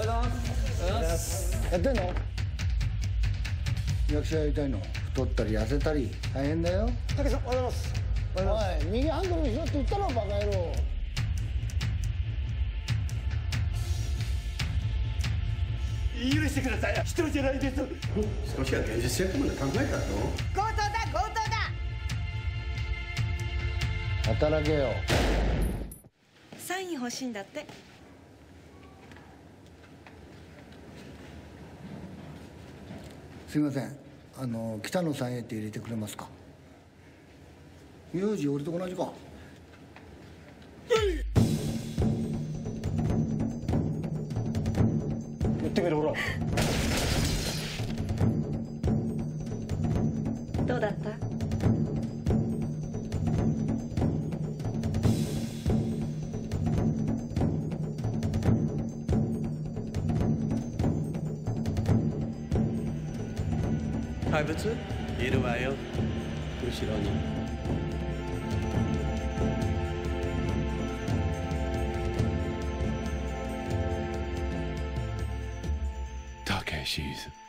うございます。 やってんの？役者やりたいの？太ったり痩せたり大変だよ。 武さん、おはようございます。おい、右ハンドルにしろって言ったろ、バカ野郎。 許してください。一人じゃないです。 少しは現実チェックまで考えたぞ。 強盗だ、強盗だ。 働けよ。 サイン欲しいんだって。 すいません、北野さんへって入れてくれますか？名字俺と同じか。 言ってみろ、ほら。 どうだった？ 怪物いるわよ、後ろに。 たけし